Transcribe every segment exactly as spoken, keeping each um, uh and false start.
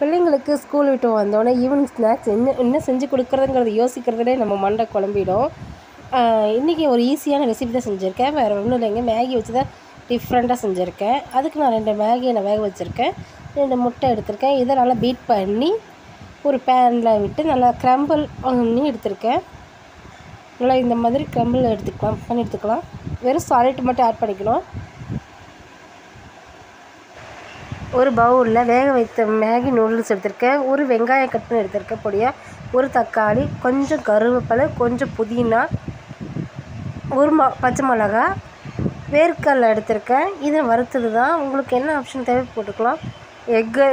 பிள்ளைங்களுக்கு ஸ்கூல் விட்டு வந்தோடனே ஈவினிங் ஸ்நாக்ஸ் என்ன என்ன செஞ்சு கொடுக்குறதுங்கிறத யோசிக்கிறதுலே நம்ம மண்டை குழம்பிடும். இன்றைக்கி ஒரு ஈஸியான ரெசிபி தான் செஞ்சுருக்கேன். வேறு ஒன்றும் இல்லைங்க, மேகி வச்சு தான் டிஃப்ரெண்ட்டாக செஞ்சுருக்கேன். அதுக்கு நான் ரெண்டு மேகியை நான் வேக வச்சுருக்கேன். ரெண்டு முட்டை எடுத்திருக்கேன். இதை நல்லா பீட் பண்ணி ஒரு பேனில் விட்டு நல்லா க்ரம்பிள் பண்ணி எடுத்திருக்கேன். நல்லா இந்த மாதிரி க்ரம்பிள் எடுத்துக்கலாம் பண்ணி எடுத்துக்கலாம். வெறும் சால்ட் மட்டும் ஆட் பண்ணிக்கணும். ஒரு பவுலில் வேக வைத்த மேகி நூடுல்ஸ் எடுத்திருக்கேன். ஒரு வெங்காயம் கட் பண்ணி எடுத்திருக்கேன் பொடியாக. ஒரு தக்காளி, கொஞ்சம் கருவேப்பிலை, கொஞ்சம் புதினா, ஒரு ம பச்சை மிளகா, வேர்க்கடலை எடுத்திருக்கேன். இதை வறுத்தது தான். உங்களுக்கு என்ன ஆப்ஷன் தேவை போட்டுக்கலாம். எக்கு,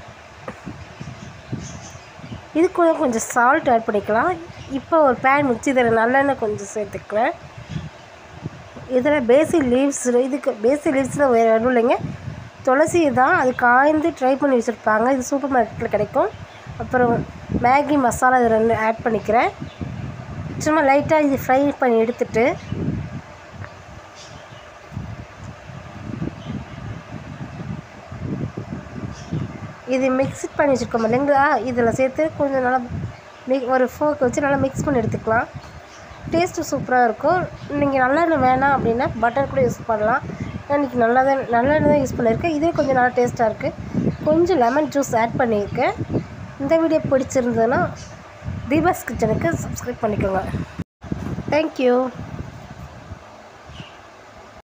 இது கூட கொஞ்சம் சால்ட் ஆட் பண்ணிக்கலாம். இப்போ ஒரு பேன் வச்சு இதில் நல்லெண்ணெய் கொஞ்சம் சேர்த்துக்கிறேன். இதில் பேசிக் லீவ்ஸ், இதுக்கு பேசிக் லீவ்ஸில் வேறு ஒன்றும் இல்லைங்க, துளசி தான். அது காய்ந்து ட்ரை பண்ணி வச்சுருப்பாங்க. இது சூப்பர் மார்க்கெட்டில் கிடைக்கும். அப்புறம் மேகி மசாலா இது ரெண்டு ஆட் பண்ணிக்கிறேன். சும்மா லைட்டாக இது ஃப்ரை பண்ணி எடுத்துட்டு இது மிக்ஸ் பண்ணி வச்சுருக்கோம் இல்லைங்களா, இதில் சேர்த்து கொஞ்சம் நல்லா மிக் ஒரு ஃபோர்க் வச்சு நல்லா மிக்ஸ் பண்ணி எடுத்துக்கலாம். டேஸ்ட்டு சூப்பராக இருக்கும். நீங்கள் நல்லெண்ணெய் வேணாம் அப்படின்னா பட்டர் கூட யூஸ் பண்ணலாம். இன்றைக்கி நல்லா தான் நல்லெண்ணெய் தான் யூஸ் பண்ணியிருக்கேன். இதே கொஞ்சம் நல்லா டேஸ்ட்டாக இருக்குது. கொஞ்சம் லெமன் ஜூஸ் ஆட் பண்ணியிருக்கேன். இந்த வீடியோ பிடிச்சிருந்ததுன்னா தீபாஸ் கிச்சனுக்கு சப்ஸ்கிரைப் பண்ணிக்கோங்க. தேங்க்யூ.